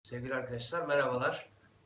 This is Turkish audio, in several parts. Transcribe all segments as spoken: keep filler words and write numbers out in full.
Sevgili arkadaşlar merhabalar.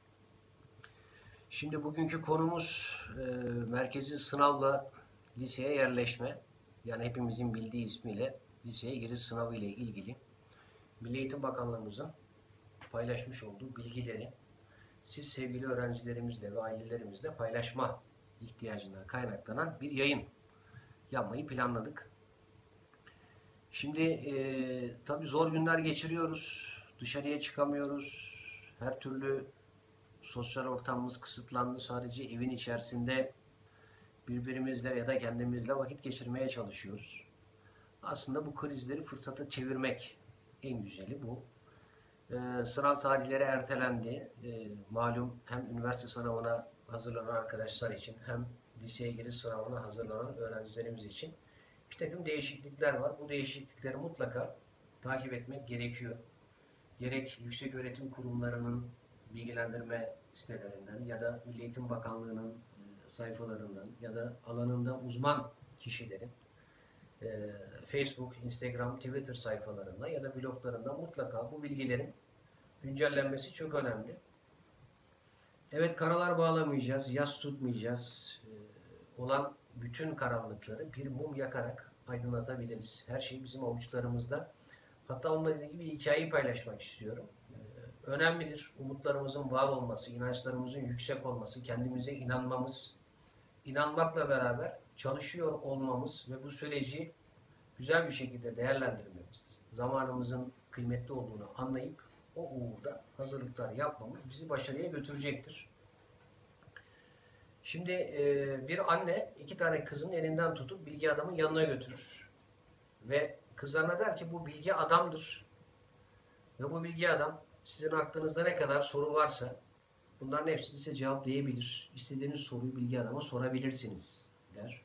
Şimdi bugünkü konumuz e, merkezi sınavla liseye yerleşme. Yani hepimizin bildiği ismiyle liseye giriş sınavı ile ilgili Milli Eğitim Bakanlığımızın paylaşmış olduğu bilgileri siz sevgili öğrencilerimizle ve ailelerimizle paylaşma ihtiyacından kaynaklanan bir yayın yapmayı planladık. Şimdi e, tabii zor günler geçiriyoruz. Dışarıya çıkamıyoruz. Her türlü sosyal ortamımız kısıtlandı. Sadece evin içerisinde birbirimizle ya da kendimizle vakit geçirmeye çalışıyoruz. Aslında bu krizleri fırsata çevirmek en güzeli bu. Ee, sınav tarihleri ertelendi. Ee, malum hem üniversite sınavına hazırlanan arkadaşlar için hem liseye giriş sınavına hazırlanan öğrencilerimiz için bir takım değişiklikler var. Bu değişiklikleri mutlaka takip etmek gerekiyor. Gerek yükseköğretim kurumlarının bilgilendirme sitelerinden ya da Milli Eğitim Bakanlığı'nın sayfalarından ya da alanında uzman kişilerin Facebook, Instagram, Twitter sayfalarında ya da bloglarında mutlaka bu bilgilerin güncellenmesi çok önemli. Evet, karalar bağlamayacağız, yas tutmayacağız. Olan bütün karanlıkları bir mum yakarak aydınlatabiliriz. Her şey bizim avuçlarımızda. Hatta onunla ilgili bir hikayeyi paylaşmak istiyorum. Önemlidir umutlarımızın var olması, inançlarımızın yüksek olması, kendimize inanmamız, inanmakla beraber çalışıyor olmamız ve bu süreci güzel bir şekilde değerlendirmemiz, zamanımızın kıymetli olduğunu anlayıp o uğurda hazırlıklar yapmamız bizi başarıya götürecektir. Şimdi bir anne iki tane kızın elinden tutup bilgi adamın yanına götürür ve kızlarına der ki bu bilgi adamdır ve bu bilgi adam sizin aklınızda ne kadar soru varsa bunların hepsini size cevaplayabilir. İstediğiniz soruyu bilgi adama sorabilirsiniz der.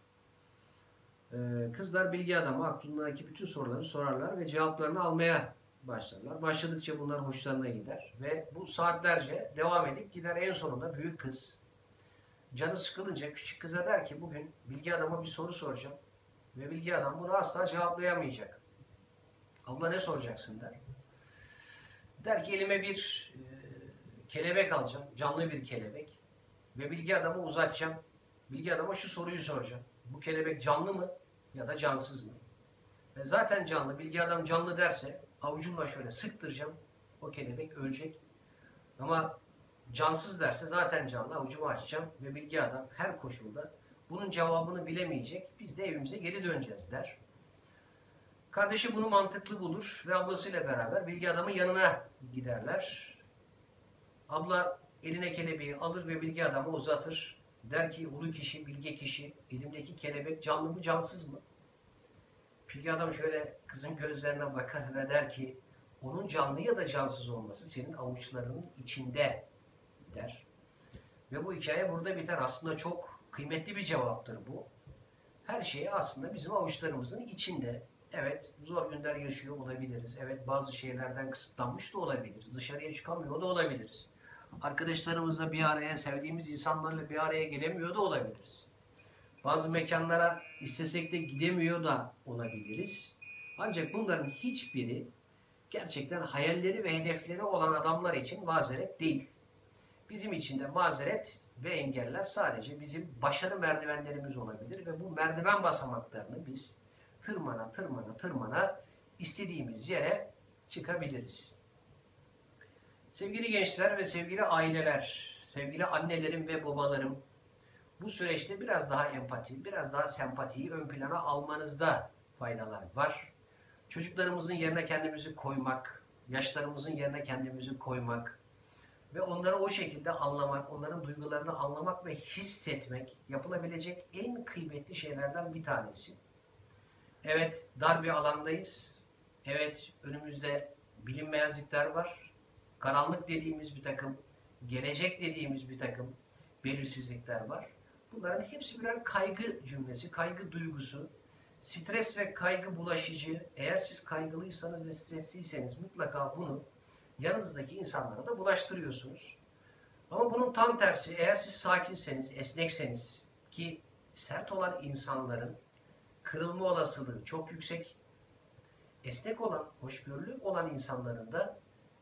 Ee, kızlar bilgi adama aklındaki bütün soruları sorarlar ve cevaplarını almaya başlarlar. Başladıkça bunlar hoşlarına gider ve bu saatlerce devam edip gider. En sonunda büyük kız canı sıkılınca küçük kıza der ki bugün bilgi adama bir soru soracağım ve bilgi adam bunu asla cevaplayamayacak. Abla ne soracaksın der. Der ki elime bir e, kelebek alacağım. Canlı bir kelebek. Ve bilgi adamı uzatacağım. Bilgi adama şu soruyu soracağım. Bu kelebek canlı mı ya da cansız mı? Ve zaten canlı. Bilgi adam canlı derse avucumla şöyle sıktıracağım. O kelebek ölecek. Ama cansız derse zaten canlı. Avucumu açacağım. Ve bilgi adam her koşulda bunun cevabını bilemeyecek. Biz de evimize geri döneceğiz der. Kardeşi bunu mantıklı bulur ve ablasıyla beraber bilgi adamın yanına giderler. Abla eline kelebeği alır ve bilgi adamı uzatır. Der ki ulu kişi, bilge kişi, elimdeki kelebek canlı mı cansız mı? Bilgi adam şöyle kızın gözlerine bakar ve der ki onun canlı ya da cansız olması senin avuçlarının içinde der. Ve bu hikaye burada biter. Aslında çok kıymetli bir cevaptır bu. Her şey aslında bizim avuçlarımızın içinde. Evet, zor günler yaşıyor olabiliriz. Evet, bazı şeylerden kısıtlanmış da olabiliriz. Dışarıya çıkamıyor da olabiliriz. Arkadaşlarımızla bir araya, sevdiğimiz insanlarla bir araya gelemiyor da olabiliriz. Bazı mekanlara istesek de gidemiyor da olabiliriz. Ancak bunların hiçbiri gerçekten hayalleri ve hedefleri olan adamlar için mazeret değil. Bizim için de mazeret ve engeller sadece bizim başarı merdivenlerimiz olabilir ve bu merdiven basamaklarını biz tırmana tırmana tırmana istediğimiz yere çıkabiliriz. Sevgili gençler ve sevgili aileler, sevgili annelerim ve babalarım, bu süreçte biraz daha empati, biraz daha sempatiyi ön plana almanızda faydalar var. Çocuklarımızın yerine kendimizi koymak, yaşlarımızın yerine kendimizi koymak ve onları o şekilde anlamak, onların duygularını anlamak ve hissetmek yapılabilecek en kıymetli şeylerden bir tanesi. Evet, dar bir alandayız. Evet, önümüzde bilinmezlikler var. Karanlık dediğimiz bir takım, gelecek dediğimiz bir takım belirsizlikler var. Bunların hepsi birer kaygı cümlesi, kaygı duygusu. Stres ve kaygı bulaşıcı. Eğer siz kaygılıysanız ve stresliyseniz mutlaka bunu yanınızdaki insanlara da bulaştırıyorsunuz. Ama bunun tam tersi, eğer siz sakinseniz, esnekseniz ki sert olan insanların kırılma olasılığı çok yüksek. Esnek olan, hoşgörülü olan insanların da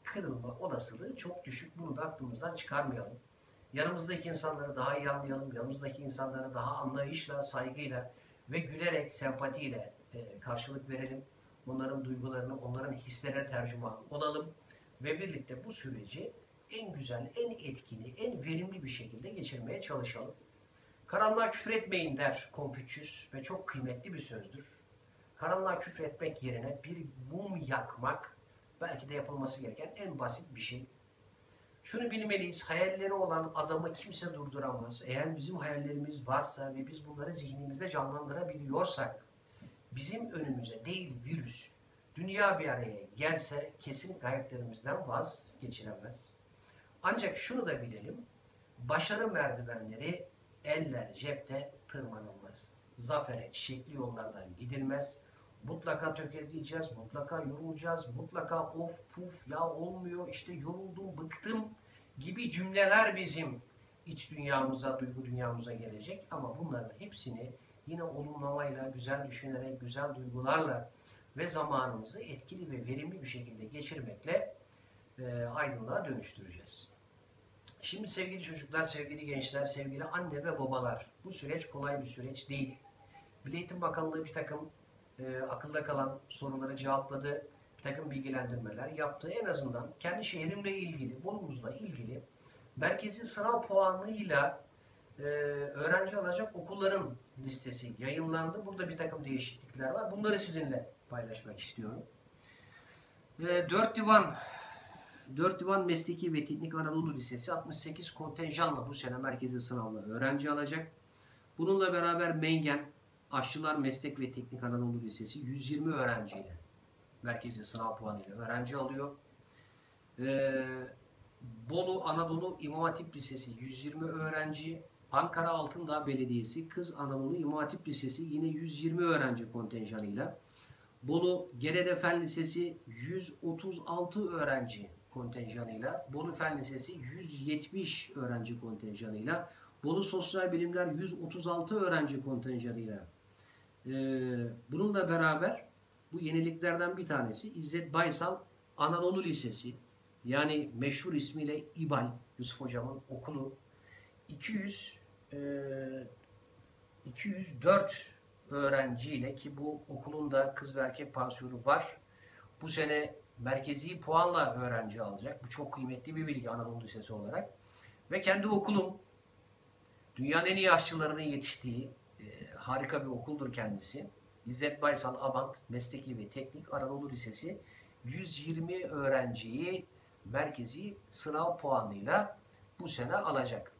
kırılma olasılığı çok düşük. Bunu da aklımızdan çıkarmayalım. Yanımızdaki insanları daha iyi anlayalım. Yanımızdaki insanlara daha anlayışla, saygıyla ve gülerek, sempatiyle e, karşılık verelim. Onların duygularını, onların hislerine tercüman olalım. Ve birlikte bu süreci en güzel, en etkili, en verimli bir şekilde geçirmeye çalışalım. Karanlığa küfür etmeyin der Konfüçyüs ve çok kıymetli bir sözdür. Karanlığa küfür etmek yerine bir mum yakmak belki de yapılması gereken en basit bir şey. Şunu bilmeliyiz, hayalleri olan adamı kimse durduramaz. Eğer bizim hayallerimiz varsa ve biz bunları zihnimizde canlandırabiliyorsak, bizim önümüze değil virüs, dünya bir araya gelse kesin hayallerimizden vazgeçilemez. Ancak şunu da bilelim, başarı merdivenleri eller cepte tırmanılmaz. Zafere çiçekli yollardan gidilmez. Mutlaka tökezleyeceğiz, mutlaka yorulacağız, mutlaka of puf ya olmuyor, işte yoruldum, bıktım gibi cümleler bizim iç dünyamıza, duygu dünyamıza gelecek. Ama bunların hepsini yine olumlamayla, güzel düşünerek, güzel duygularla ve zamanımızı etkili ve verimli bir şekilde geçirmekle e, aydınlığa dönüştüreceğiz. Şimdi sevgili çocuklar, sevgili gençler, sevgili anne ve babalar, bu süreç kolay bir süreç değil. Milli Eğitim Bakanlığı bir takım e, akılda kalan soruları cevapladı, bir takım bilgilendirmeler yaptı. En azından kendi şehrimle ilgili, Bolu'muzla ilgili merkezi sınav puanıyla e, öğrenci alacak okulların listesi yayınlandı. Burada bir takım değişiklikler var. Bunları sizinle paylaşmak istiyorum. E, dört divan Dört Divan Mesleki ve Teknik Anadolu Lisesi altmış sekiz kontenjanla bu sene merkezi sınavla öğrenci alacak. Bununla beraber Mengen Aşçılar Meslek ve Teknik Anadolu Lisesi yüz yirmi öğrenciyle merkezi sınav puanıyla öğrenci alıyor. Ee, Bolu Anadolu İmam Hatip Lisesi yüz yirmi öğrenci. Ankara Altındağ Belediyesi Kız Anadolu İmam Hatip Lisesi yine yüz yirmi öğrenci kontenjanıyla. Bolu Gerede Fen Lisesi yüz otuz altı öğrenci kontenjanıyla, Bolu Fen Lisesi yüz yetmiş öğrenci kontenjanıyla, Bolu Sosyal Bilimler yüz otuz altı öğrenci kontenjanıyla. Ee, bununla beraber bu yeniliklerden bir tanesi İzzet Baysal Anadolu Lisesi, yani meşhur ismiyle İBAL, Yusuf Hocam'ın okulu, iki yüz, e, iki yüz dört öğrenciyle, ki bu okulun da kız ve erkek pansiyonu var, bu sene merkezi puanla öğrenci alacak. Bu çok kıymetli bir bilgi Anadolu Lisesi olarak. Ve kendi okulum, dünyanın en iyi aşçılarının yetiştiği e, harika bir okuldur kendisi. İzzet Baysal Abant Mesleki ve Teknik Anadolu Lisesi yüz yirmi öğrenciyi merkezi sınav puanıyla bu sene alacak.